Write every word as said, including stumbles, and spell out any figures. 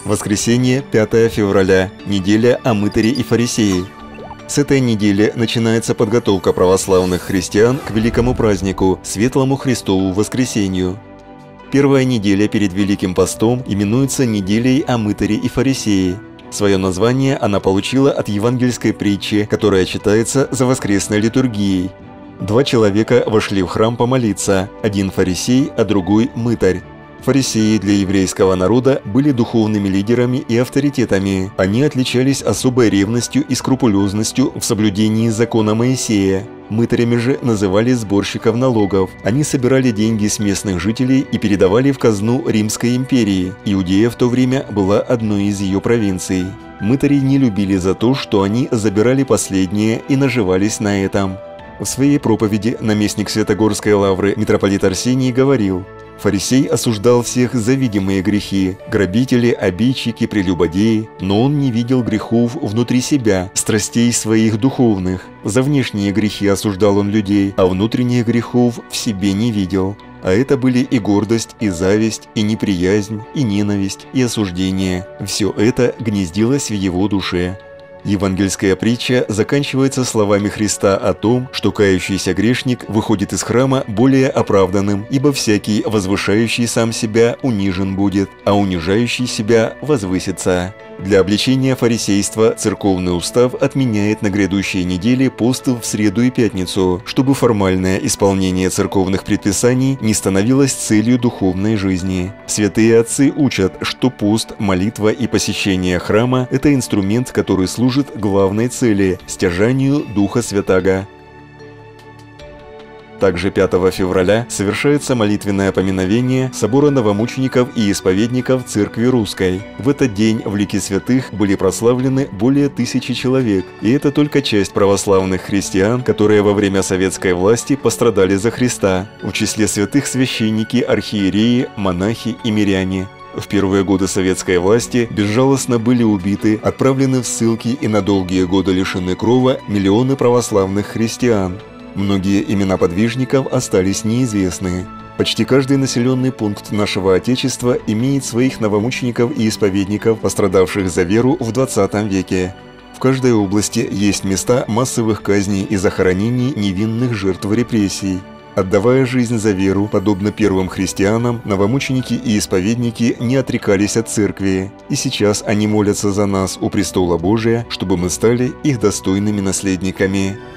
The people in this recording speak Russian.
Воскресенье, пятое февраля, неделя о мытаре и фарисее. С этой недели начинается подготовка православных христиан к великому празднику, Светлому Христову Воскресенью. Первая неделя перед Великим постом именуется неделей о мытаре и фарисее. Свое название она получила от евангельской притчи, которая читается за воскресной литургией. Два человека вошли в храм помолиться, один фарисей, а другой мытарь. Фарисеи для еврейского народа были духовными лидерами и авторитетами. Они отличались особой ревностью и скрупулезностью в соблюдении закона Моисея. Мытарями же называли сборщиков налогов. Они собирали деньги с местных жителей и передавали в казну Римской империи. Иудея в то время была одной из ее провинций. Мытари не любили за то, что они забирали последнее и наживались на этом. В своей проповеди наместник Святогорской лавры митрополит Арсений говорил: «Фарисей осуждал всех за видимые грехи – грабители, обидчики, прелюбодеи, но он не видел грехов внутри себя, страстей своих духовных. За внешние грехи осуждал он людей, а внутренних грехов в себе не видел. А это были и гордость, и зависть, и неприязнь, и ненависть, и осуждение. Все это гнездилось в его душе». Евангельская притча заканчивается словами Христа о том, что кающийся грешник выходит из храма более оправданным, ибо всякий, возвышающий сам себя, унижен будет, а унижающий себя возвысится. Для обличения фарисейства церковный устав отменяет на грядущей неделе пост в среду и пятницу, чтобы формальное исполнение церковных предписаний не становилось целью духовной жизни. Святые отцы учат, что пост, молитва и посещение храма – это инструмент, который служит главной цели – стяжанию Духа Святаго. Также пятого февраля совершается молитвенное поминовение собора новомучеников и исповедников Церкви Русской. В этот день в лике святых были прославлены более тысячи человек, и это только часть православных христиан, которые во время советской власти пострадали за Христа. В числе святых священники, архиереи, монахи и миряне. В первые годы советской власти безжалостно были убиты, отправлены в ссылки и на долгие годы лишены крова миллионы православных христиан. Многие имена подвижников остались неизвестны. Почти каждый населенный пункт нашего Отечества имеет своих новомучеников и исповедников, пострадавших за веру в двадцатом веке. В каждой области есть места массовых казней и захоронений невинных жертв репрессий. Отдавая жизнь за веру, подобно первым христианам, новомученики и исповедники не отрекались от церкви, и сейчас они молятся за нас у престола Божия, чтобы мы стали их достойными наследниками.